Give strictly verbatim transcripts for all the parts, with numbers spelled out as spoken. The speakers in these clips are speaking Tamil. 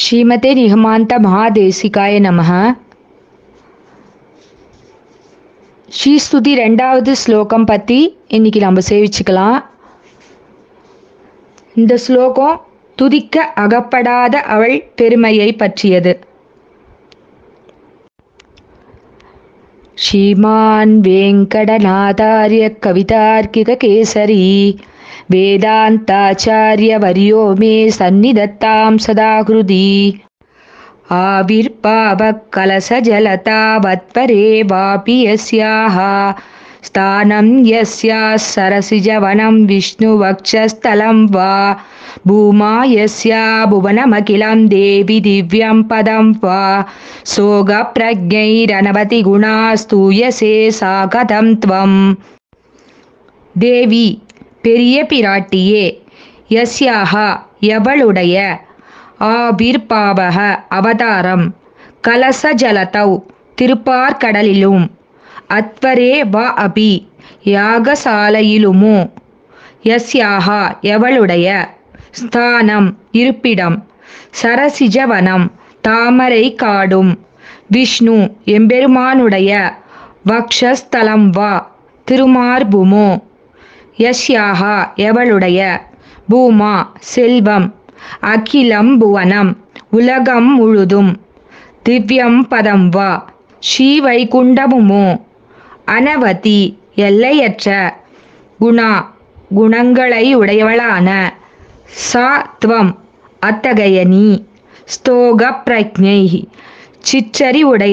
ஸ்ரீமதே நிகமாந்த மகாதேசிகாய நமஹ. ஸ்ரீஸ்துதி ரெண்டாவது ஸ்லோகம் பற்றி இன்னைக்கு நம்ம சேவிச்சுக்கலாம். இந்த ஸ்லோகம் துதிக்க அகப்படாத அவள் பெருமையை பற்றியது. ஸ்ரீமான் வேங்கடநாதார்ய கவிதார்க்கிக கேசரி வேதாந்தாச்சார்ய வரியோ மே சந்நிதத்தாம் சதா ஹ்ருதி ஆவிர்பாவ கலசஜலதா வத்வரே வாபி யஸ்யாஹ ஸ்தானம் யஸ்யாஸ் சரசிஜவனம் விஷ்ணுவக்ஷஸ்தலம் வா பூமா யஸ்யா புவனமகிலம் தேவி திவ்யம் பதம் வா சோக பிரஜைரனவதி குணா ஸ்தூயசே சாகதம் த்வம். தேவி பெரிய பிராட்டியே, யஸ்யாஹா எவளுடைய, ஆவிர்பாவக அவதாரம், கலச ஜலதௌ திருப்பார்கடலிலும், அத்வரே வ அபி யாகசாலையிலுமோ, யஸ்யாஹா எவளுடைய, ஸ்தானம் இருப்பிடம், சரசிஜவனம் தாமரை காடும், விஷ்ணு எம்பெருமானுடைய, வக்ஷஸ்தலம் வா திருமார்புமோ, யஸ்யாஹா எவளுடைய, பூமா செல்வம், அகிலம் புவனம் உலகம் முழுதும், திவ்யம் பதம் வா ஸ்ரீவைகுண்டமுமோ, அனவதி எல்லையற்ற, குணா குணங்களை உடையவளான, சா த்வம் அத்தகைய நீ, ஸ்தோக பிரஜை சிற்றறி உடைய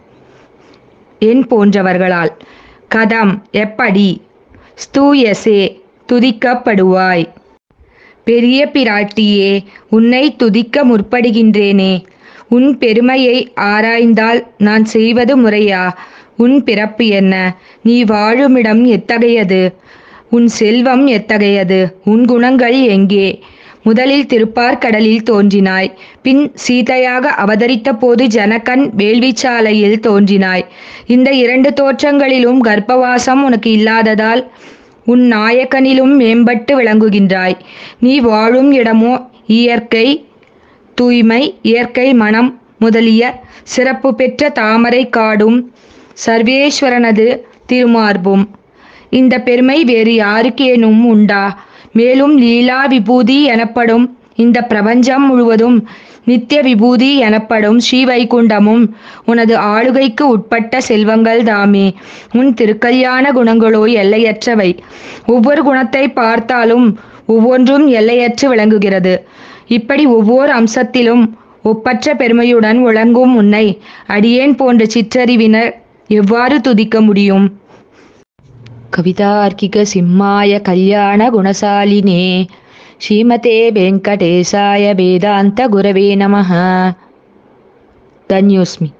என் போன்றவர்களால், கதம் எப்படி, ஸ்தூயசே துதிக்கப்படுவாய். பெரிய பிராட்டியே, உன்னை துதிக்க முற்படுகின்றேனே. உன் பெருமையை ஆராய்ந்தால் நான் செய்வது முறையா? உன் பிறப்பு என்ன? நீ வாழுமிடம் எத்தகையது? உன் செல்வம் எத்தகையது? உன் குணங்கள் எங்கே? முதலில் திருப்பார்கடலில் தோன்றினாய், பின் சீதையாக அவதரித்த போது ஜனகன் வேள்விச்சாலையில் தோன்றினாய். இந்த இரண்டு தோற்றங்களிலும் கர்ப்பவாசம் உனக்கு இல்லாததால் உன் நாயகனிலும் மேம்பட்டு விளங்குகின்றாய். நீ வாழும் இடமோ இயற்கை தூய்மை, இயற்கை மனம் முதலிய சிறப்பு பெற்ற தாமரை காடும் சர்வேஸ்வரனது திருமார்பும். இந்த பெருமை வேறு யாருக்கேனும் உண்டா? மேலும் லீலா விபூதி எனப்படும் இந்த பிரபஞ்சம் முழுவதும், நித்திய விபூதி எனப்படும் ஸ்ரீவைகுண்டமும் உனது ஆளுகைக்கு உட்பட்ட செல்வங்கள் தாமே. உன் திருக்கல்யாண குணங்களோ எல்லையற்றவை. ஒவ்வொரு குணத்தை பார்த்தாலும் ஒவ்வொன்றும் எல்லையற்று விளங்குகிறது. இப்படி ஒவ்வொரு அம்சத்திலும் ஒப்பற்ற பெருமையுடன் விளங்கும் உன்னை அடியேன் போன்ற சிற்றறிவினர் எவ்வாறு துதிக்க முடியும்? கவிதார்க்கிக சிம்மாய கல்யாண குணசாலினே ஸ்ரீமதே வெங்கடேசாய வேதாந்த குரவே நமஹ. தன்யோஸ்மி.